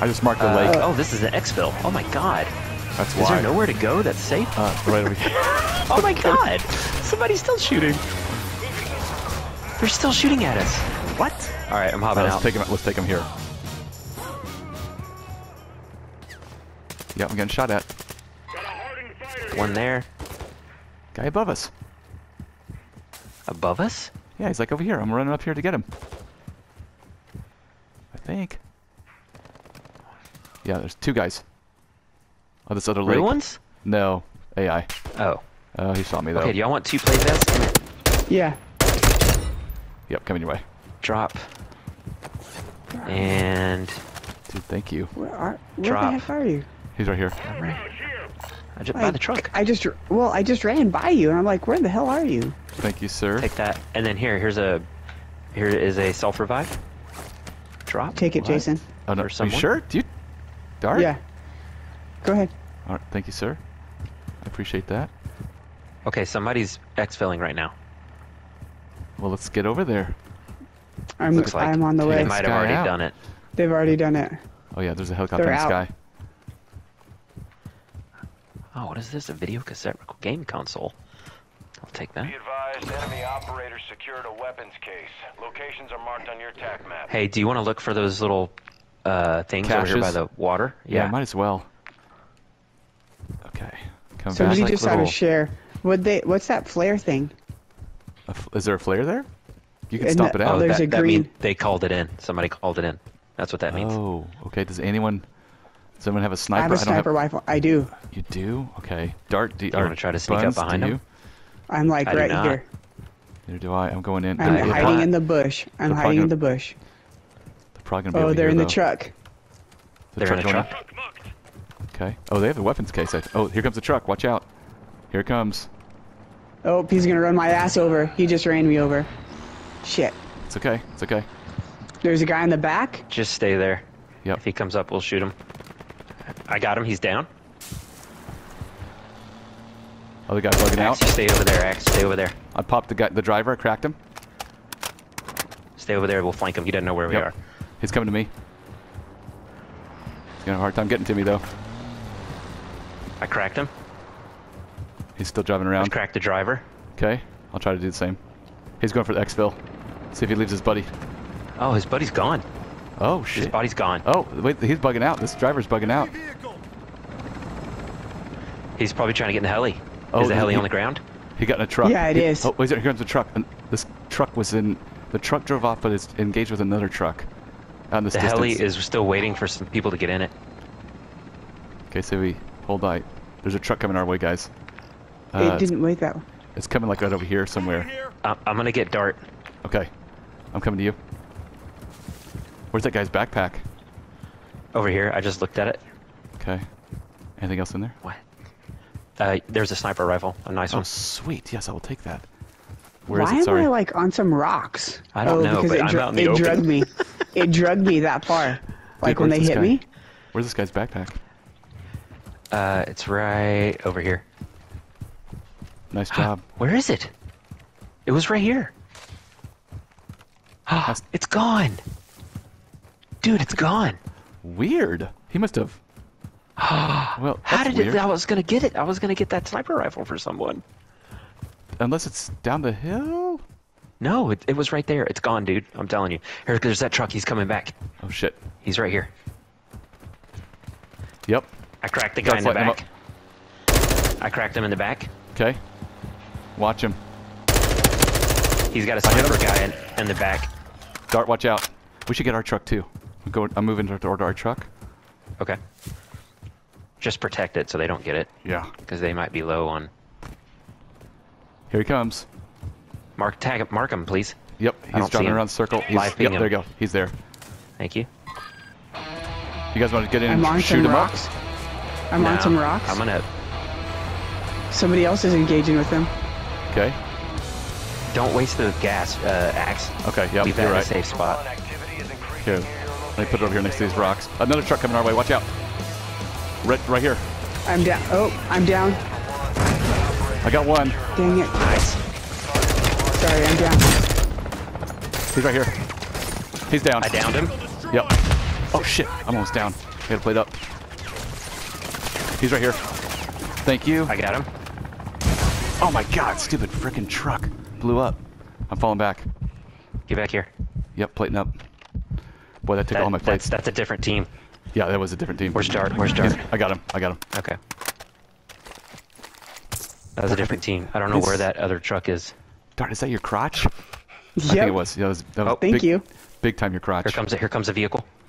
I just marked the lake. Oh, this is an exfil. Oh my god. That's why. Is there nowhere to go that's safe? Right over here. Oh my god! Somebody's still shooting. They're still shooting at us. What? All right, I'm hopping out. Let's take him here. Yeah, I'm getting shot at. One there. Guy above us. Above us? Yeah, he's like over here. I'm running up here to get him. I think. Yeah, there's two guys. Oh, this other lake. Real ones? No, AI. Oh. Oh, he saw me though. Okay, do y'all want 2 plate vests? Come here. Yeah. Yep, coming your way. Drop. And... Dude, thank you. Where Drop. the heck are you? He's right here. I'm right. I just by the truck. I just ran by you, and I'm like, where the hell are you? Thank you, sir. Take that. And then here is a self revive. Drop. Take it, What? Jason. Oh, no. For Are you someone? sure? Do you... Dart? Yeah. Go ahead. All right, thank you, sir. I appreciate that. Okay, somebody's exfilling right now. Well, let's get over there. Looks like I'm on the they way. might have Sky already out. done it. They've already done it. Oh, yeah, there's a helicopter They're in the out. sky. Oh, what is this? A video cassette game console? I'll take that. Be advised, enemy operators secured a weapons case. Locations are marked on your TAC map. Hey, do you want to look for those little things over here by Caches? the water? Yeah, might as well. Okay. Come Somebody back. just had little- a share. What's that flare thing? Is there a flare there? You can And stomp the- it out. Oh, there's a that green. means they called it in. Somebody called it in. That's what that means. Oh, okay. Does anyone have a I sniper? have a sniper rifle. I do. You do? Okay. Dart, do You wanna try to sneak up Buns, behind do him? you? I'm like I do right not. here. Neither do I. I'm going in. I'm I do hiding not. in the bush. I'm They're hiding in probably the bush. They're probably gonna be Oh, over they're here, in the though. truck. They're in a going truck. Okay. Oh, they have the weapons case. Oh, here comes the truck. Watch out. Here it comes. Oh, he's gonna run my ass over. He just ran me over. Shit. It's okay. It's okay. There's a guy in the back. Just stay there. Yep. If he comes up, we'll shoot him. I got him. He's down. Other guy bugging Axe, out. you stay over there. Axe, stay over there. I popped the driver. I cracked him. Stay over there. We'll flank him. He doesn't know where we Yep. are. He's coming to me. He's gonna have a hard time getting to me though. I cracked him. He's still driving I around. cracked the driver. Okay. I'll try to do the same. He's going for the exfil. See if he leaves his buddy. Oh, his buddy's gone. Oh His shit. body's gone. Oh wait, he's bugging out. This driver's bugging out. He's probably trying to get in the heli. Oh, Is the heli he- on the ground? He got in a truck. Yeah, it is. Oh, wait, here comes the truck. And this truck was in. The truck drove off, but it's engaged with another truck. Out in this The distance. heli is still waiting for some people to get in it. Okay, so we hold tight. There's a truck coming our way, guys. It didn't wait that one. It's coming like right over here somewhere. I'm gonna get Dart. Okay, I'm coming to you. Where's that guy's backpack? Over here. I just looked at it. Okay. Anything else in there? What? There's a sniper rifle. A nice Oh, one. sweet. Yes, I will take that. Where is Why it? Sorry. am I like on some rocks? I don't know, because but it, I'm out in the it open. drugged me. It drugged me that far. Like when where's they this hit guy? me. Where's this guy's backpack? It's right over here. Nice job. Where is it? It was right here. That's- It's gone. Dude, it's gone. Weird. He must have. Well, How that's did weird. it? I was gonna get it. I was gonna get that sniper rifle for someone. Unless it's down the hill. No, it was right there. It's gone, dude. I'm telling you. Here, there's that truck. He's coming back. Oh shit. He's right here. Yep. I cracked the guy in the Gotta light him back. I cracked him in the back. Okay. Watch him. He's got a hit him. sniper guy in the back. Dart, watch out. We should get our truck too. I'm moving toward our truck. Okay. Just protect it so they don't get it, Yeah. because they might be low on. Here he comes. Mark him, please. Yep. I He's don't see driving him. around the circle. He's, Live ping yep, there him. you go. He's there. Thank you. You guys want to get in I'm on and shoot some him rocks. up? I'm on No, some rocks. I'm gonna. Somebody else is engaging with them. Okay. Don't waste the gas, Axe. Okay. Yep. Leave that You're in a right. safe spot. Activity is increasing Here. near your Let me put it over here next to these rocks. Another truck coming our way. Watch out. Right here. I'm down. Oh, I'm down. I got one. Dang it. Nice. Sorry, I'm down. He's right here. He's down. I downed him. Yep. Oh Oh shit, I'm almost down. I gotta plate up. He's right here. Thank you. I got him. Oh my god, stupid frickin' truck. Blew up. I'm falling back. Get back here. Yep, plating up. Boy, that took all my plates. That's a different team. Yeah, that was a different team. Where's Dart? Where's Dart? I got him. I got him. Okay. That was a different team. I don't know where that other truck is. Dart, is that your crotch? I think Yep. it was. Yeah, that was Thank big, you. Big time your crotch. Here comes a vehicle.